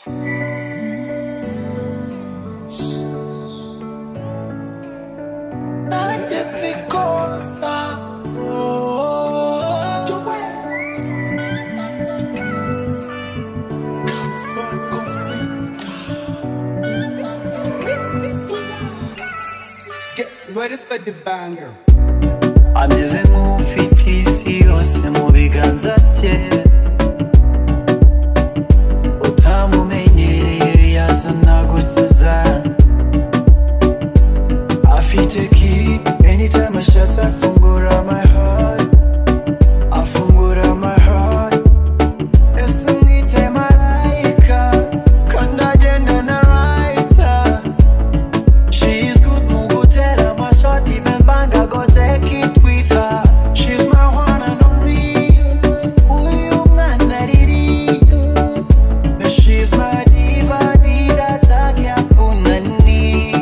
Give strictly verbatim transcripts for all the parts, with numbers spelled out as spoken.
Ready for the banger. Ameze nk'ufite isi yose mu biganza bye, utamumenyereye yazana gusaza. Afite key anytime ashatse afungura my heart, afungura my heart. Ese mwite marayika kandi agendana writer. She's good mu gutera amashot, even bang I go take it with her. She's my one and only, uyu mwana riri. She's my diva, dida takia punani.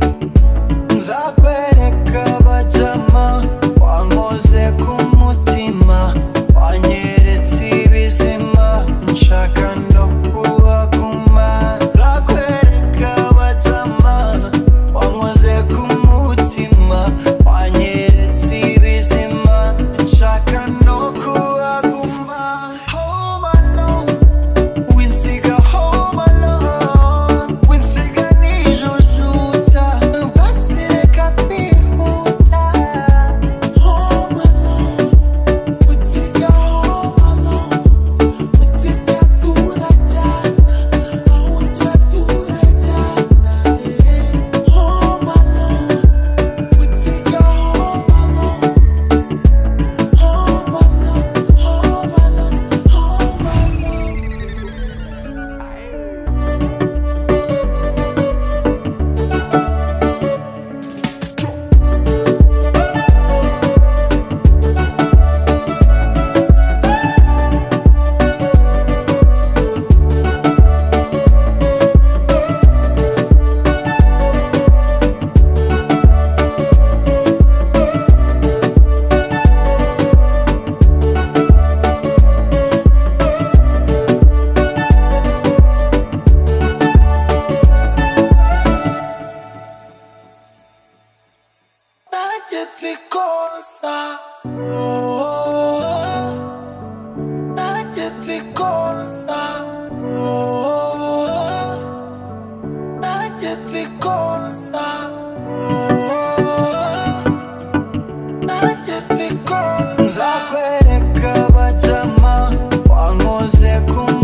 Nzakwereka bajama wankoze ku mutima, wanyeretse ibizima nshaka no kuhaguma. Nzakwereka bajama wankoze ku mutima, wanyeretse ibizima nshaka no kuhaguma. Home alone, winsiga home alone, winsiga nijujuta, basi reka kwihuta. Home alone, winsiga home alone, winsiga turajyana, aho ujya turajyana. Home alone, winsiga home alone, home alone, home alone, home alone. Nadie te conoce, oh, nadie te conoce, oh, nadie te conoce, oh, nadie te conoce. Nzakwereka bajama wankoze ku